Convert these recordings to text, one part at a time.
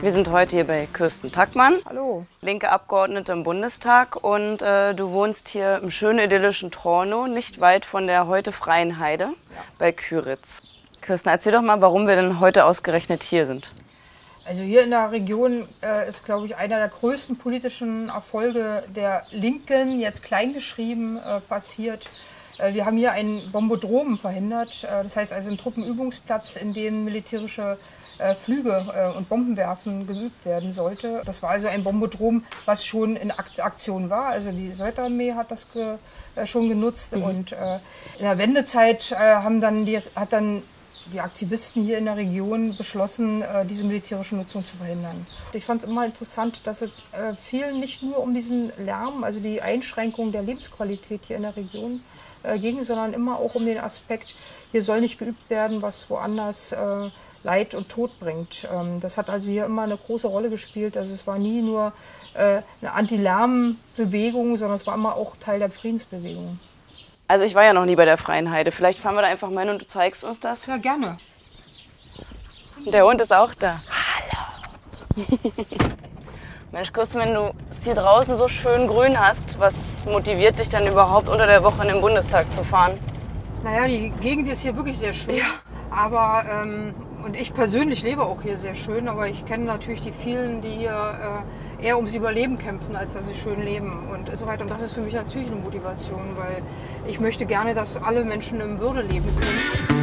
Wir sind heute hier bei Kirsten Tackmann. Hallo. Linke Abgeordnete im Bundestag und du wohnst hier im schönen idyllischen Tornow, nicht weit von der heute freien Heide bei Küritz. Kirsten, erzähl doch mal, warum wir denn heute ausgerechnet hier sind. Also hier in der Region ist, glaube ich, einer der größten politischen Erfolge der Linken, jetzt kleingeschrieben, passiert. Wir haben hier ein Bombodrom verhindert, das heißt also einen Truppenübungsplatz, in dem militärische Flüge und Bombenwerfen geübt werden sollte. Das war also ein Bombodrom, was schon in Aktion war. Also die Sowjetarmee hat das schon genutzt. Und in der Wendezeit hat dann die Aktivisten hier in der Region beschlossen, diese militärische Nutzung zu verhindern. Ich fand es immer interessant, dass es vielen nicht nur um diesen Lärm, also die Einschränkung der Lebensqualität hier in der Region ging, sondern immer auch um den Aspekt, hier soll nicht geübt werden, was woanders Leid und Tod bringt. Das hat also hier immer eine große Rolle gespielt. Also es war nie nur eine Anti-Lärm-Bewegung, sondern es war immer auch Teil der Friedensbewegung. Also ich war ja noch nie bei der freien Heide. Vielleicht fahren wir da einfach mal hin und du zeigst uns das. Ja, gerne. Und der Hund ist auch da. Hallo. Mensch, Kirsten, wenn du es hier draußen so schön grün hast, was motiviert dich dann überhaupt unter der Woche in den Bundestag zu fahren? Naja, die Gegend ist hier wirklich sehr schön. Ja. Aber, und ich persönlich lebe auch hier sehr schön, aber ich kenne natürlich die vielen, die hier eher ums Überleben kämpfen, als dass sie schön leben und so weiter. Und das ist für mich natürlich eine Motivation, weil ich möchte gerne, dass alle Menschen in Würde leben können.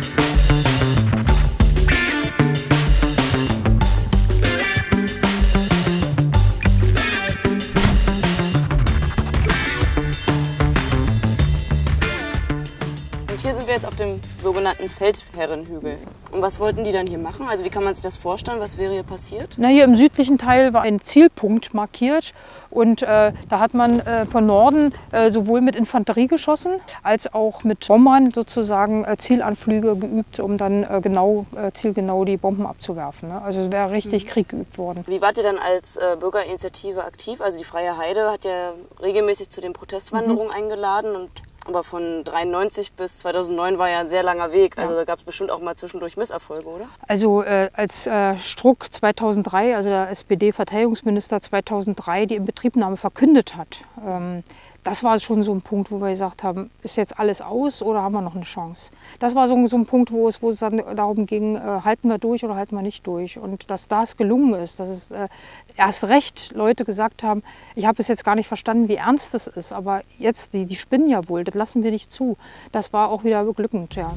Hier sind wir jetzt auf dem sogenannten Feldherrenhügel. Und was wollten die dann hier machen? Also wie kann man sich das vorstellen? Was wäre hier passiert? Na, hier im südlichen Teil war ein Zielpunkt markiert und da hat man von Norden sowohl mit Infanterie geschossen als auch mit Bombern sozusagen Zielanflüge geübt, um dann zielgenau die Bomben abzuwerfen. Ne? Also es wäre richtig Krieg geübt worden. Wie wart ihr dann als Bürgerinitiative aktiv? Also die Freie Heide hat ja regelmäßig zu den Protestwanderungen eingeladen und aber von 1993 bis 2009 war ja ein sehr langer Weg. Also da gab es bestimmt auch mal zwischendurch Misserfolge, oder? Also als Struck 2003, also der SPD-Verteidigungsminister 2003, die Inbetriebnahme verkündet hat, das war schon so ein Punkt, wo wir gesagt haben, ist jetzt alles aus oder haben wir noch eine Chance? Das war so ein Punkt, wo es dann darum ging, halten wir durch oder halten wir nicht durch. Und dass das gelungen ist, dass es erst recht Leute gesagt haben, ich habe es jetzt gar nicht verstanden, wie ernst das ist, aber jetzt, die spinnen ja wohl, das lassen wir nicht zu. Das war auch wieder beglückend, ja.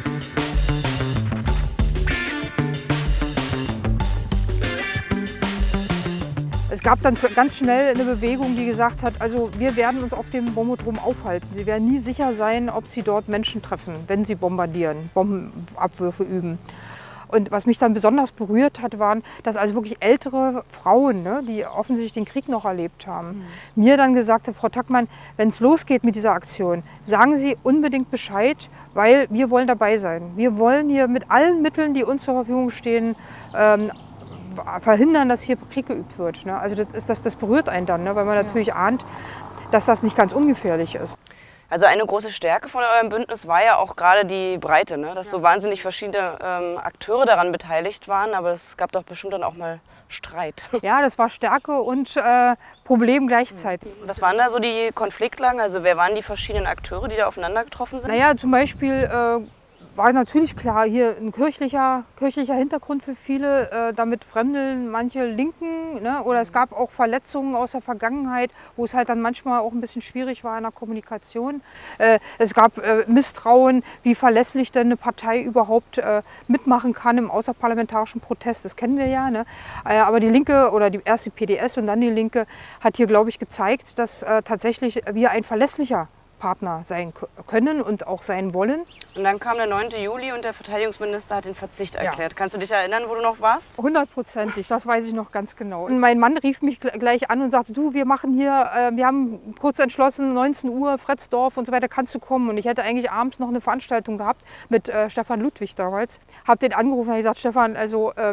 Es gab dann ganz schnell eine Bewegung, die gesagt hat, also wir werden uns auf dem Bombodrom aufhalten. Sie werden nie sicher sein, ob sie dort Menschen treffen, wenn sie bombardieren, Bombenabwürfe üben. Und was mich dann besonders berührt hat, waren, dass also wirklich ältere Frauen, ne, die offensichtlich den Krieg noch erlebt haben, mir dann gesagt haben, Frau Tackmann, wenn es losgeht mit dieser Aktion, sagen Sie unbedingt Bescheid, weil wir wollen dabei sein. Wir wollen hier mit allen Mitteln, die uns zur Verfügung stehen, verhindern, dass hier Krieg geübt wird. Ne? Also das berührt einen dann, ne? Weil man natürlich ahnt, dass das nicht ganz ungefährlich ist. Also eine große Stärke von eurem Bündnis war ja auch gerade die Breite, ne? Dass so wahnsinnig verschiedene Akteure daran beteiligt waren, aber es gab doch bestimmt dann auch mal Streit. Ja, das war Stärke und Problem gleichzeitig. Was waren da so die Konfliktlagen? Also wer waren die verschiedenen Akteure, die da aufeinander getroffen sind? Naja, zum Beispiel war natürlich klar, hier ein kirchlicher Hintergrund für viele, damit fremdeln manche Linken, ne? Oder es gab auch Verletzungen aus der Vergangenheit, wo es halt dann manchmal auch ein bisschen schwierig war in der Kommunikation. Es gab Misstrauen, wie verlässlich denn eine Partei überhaupt mitmachen kann im außerparlamentarischen Protest, das kennen wir ja. Ne? Aber die Linke oder erst die PDS und dann die Linke hat hier, glaube ich, gezeigt, dass tatsächlich wir ein verlässlicher Partner sein können und auch sein wollen. Und dann kam der 9. Juli und der Verteidigungsminister hat den Verzicht erklärt. Ja. Kannst du dich erinnern, wo du noch warst? 100%, das weiß ich noch ganz genau. Und mein Mann rief mich gleich an und sagte, du, wir machen hier, wir haben kurz entschlossen, 19 Uhr, Fretzdorf und so weiter, kannst du kommen? Und ich hätte eigentlich abends noch eine Veranstaltung gehabt mit Stefan Ludwig damals. Habe den angerufen und gesagt, Stefan, also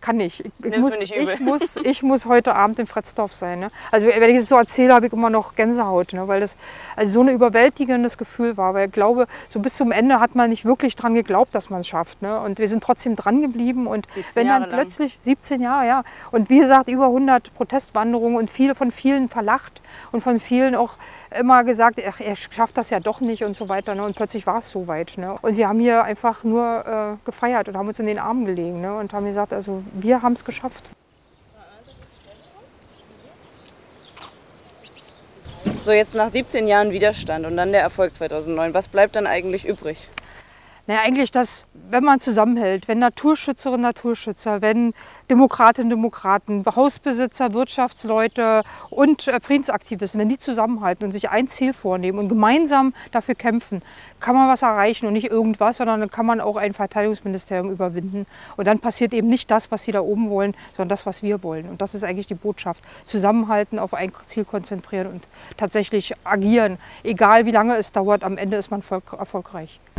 kann nicht. Nimm's mir nicht übel. Ich muss heute Abend in Fretzdorf sein. Ne? Also wenn ich es so erzähle, habe ich immer noch Gänsehaut, ne? Weil das also so ein überwältigendes Gefühl war. Weil ich glaube, so bis zum Ende hat man nicht wirklich dran geglaubt, dass man es schafft. Ne? Und wir sind trotzdem dran geblieben. Und wenn dann plötzlich 17 Jahre, ja. Und wie gesagt, über 100 Protestwanderungen und von vielen verlacht und von vielen auch immer gesagt, ach, er schafft das ja doch nicht und so weiter. Ne? Und plötzlich war es soweit. Ne? Und wir haben hier einfach nur gefeiert und haben uns in den Armen gelegen, ne? Und haben gesagt, also wir haben es geschafft. So, jetzt nach 17 Jahren Widerstand und dann der Erfolg 2009. Was bleibt dann eigentlich übrig? Naja, eigentlich das, wenn man zusammenhält, wenn Naturschützerinnen, Naturschützer, wenn Demokratinnen, Demokraten, Hausbesitzer, Wirtschaftsleute und Friedensaktivisten, wenn die zusammenhalten und sich ein Ziel vornehmen und gemeinsam dafür kämpfen, kann man was erreichen und nicht irgendwas, sondern dann kann man auch ein Verteidigungsministerium überwinden. Und dann passiert eben nicht das, was sie da oben wollen, sondern das, was wir wollen. Und das ist eigentlich die Botschaft. Zusammenhalten, auf ein Ziel konzentrieren und tatsächlich agieren. Egal wie lange es dauert, am Ende ist man erfolgreich.